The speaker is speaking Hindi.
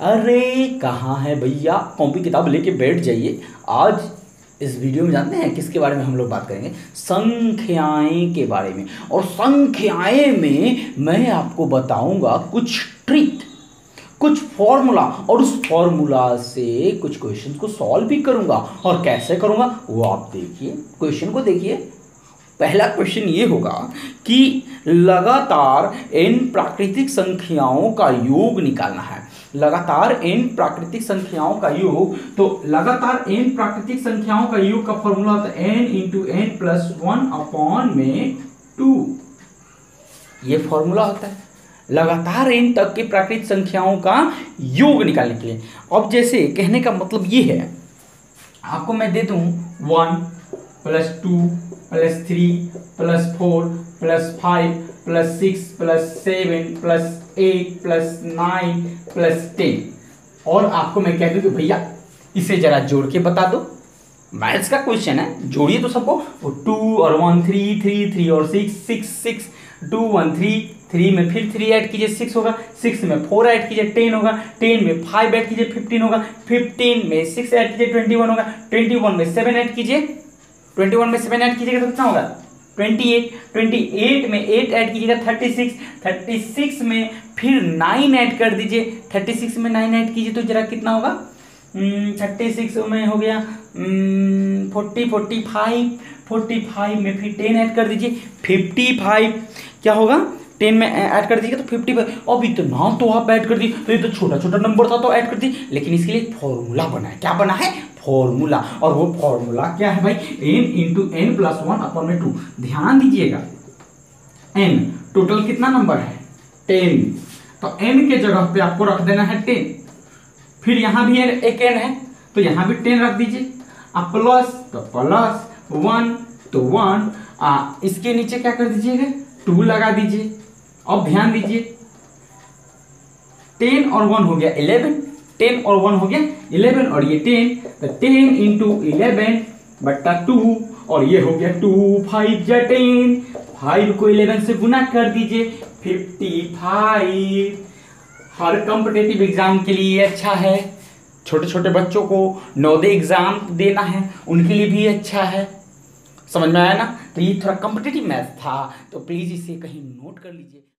अरे कहाँ है भैया, कॉपी किताब लेके बैठ जाइए। आज इस वीडियो में जानते हैं किसके बारे में हम लोग बात करेंगे? संख्याएं के बारे में। और संख्याएं में मैं आपको बताऊंगा कुछ ट्रिक, कुछ फॉर्मूला, और उस फॉर्मूला से कुछ क्वेश्चन को सॉल्व भी करूंगा। और कैसे करूंगा वो आप देखिए, क्वेश्चन को देखिए। पहला क्वेश्चन ये होगा कि लगातार n प्राकृतिक संख्याओं का योग निकालना है। लगातार n प्राकृतिक संख्याओं का योग, तो लगातार n प्राकृतिक संख्याओं का योग का फॉर्मूला होता है n इंटू n प्लस 1/2। ये फॉर्मूला होता है लगातार n तक के प्राकृतिक संख्याओं का योग निकालने के लिए। अब जैसे कहने का मतलब ये है, आपको मैं दे दूं 1 plus 2 plus 3 plus 4 plus 5 plus 6 plus 7 plus 8 plus 9 plus 10, और आपको मैं कह दूं कि भैया इसे जरा जोड़ के बता दो। मैथ्स का क्वेश्चन है, जोड़िए तो सबको। 2 और 1 3 3 3 और 6 6 6 2 1 3 3 में फिर 3 ऐड कीजिए 6 होगा, 6 में 4 ऐड कीजिए 10 होगा, 10 में 5 ऐड कीजिए 15 होगा, 15 में 6 ऐड कीजिए 21 होगा, 21 में 7 ऐड कीजिए, 21 में 7 ऐड कीजिएगा तो कितना होगा 28, 28 में 8 ऐड कीजिएगा 36, 36 में फिर 9 ऐड कर दीजिए, 36 में 9 ऐड कीजिए तो जरा कितना होगा 36 में हो गया 45 में फिर 10 ऐड कर दीजिए 55, क्या होगा 10 में ऐड कर दीजिएगा तो 55। अभी तो ना तो आप ऐड कर दी, तो ये तो छोटा छोटा नंबर था तो ऐड कर दी, लेकिन इसके लिए फॉर्मूला बना है। क्या बना है? फॉर्मूला। और वो फॉर्मूला क्या है भाई? n into n plus 1/2। ध्यान दीजिएगा, n टोटल कितना नंबर है 10, तो n के जगह पे आपको रख देना है 10। फिर यहां भी एक n है तो यहां भी 10 रख दीजिए। अब प्लस तो प्लस, 1 तो 1, इसके नीचे क्या कर दीजिएगा 2 लगा दीजिए। अब ध्यान दीजिए 10 और 1 हो गया 11, 10 और 1 हो गया 11, और ये 10, तो 10 इंटू 11/2, और ये हो गया 2 5 या 10, 5 को 11 से गुना कर दीजिए 55। हर कॉम्पिटिटिव एग्जाम के लिए अच्छा है, छोटे छोटे बच्चों को नवोदय एग्जाम देना है उनके लिए भी अच्छा है। समझ में आया ना? तो ये थोड़ा कॉम्पिटिटिव मैथ था, तो प्लीज़ इसे कहीं नोट कर लीजिए।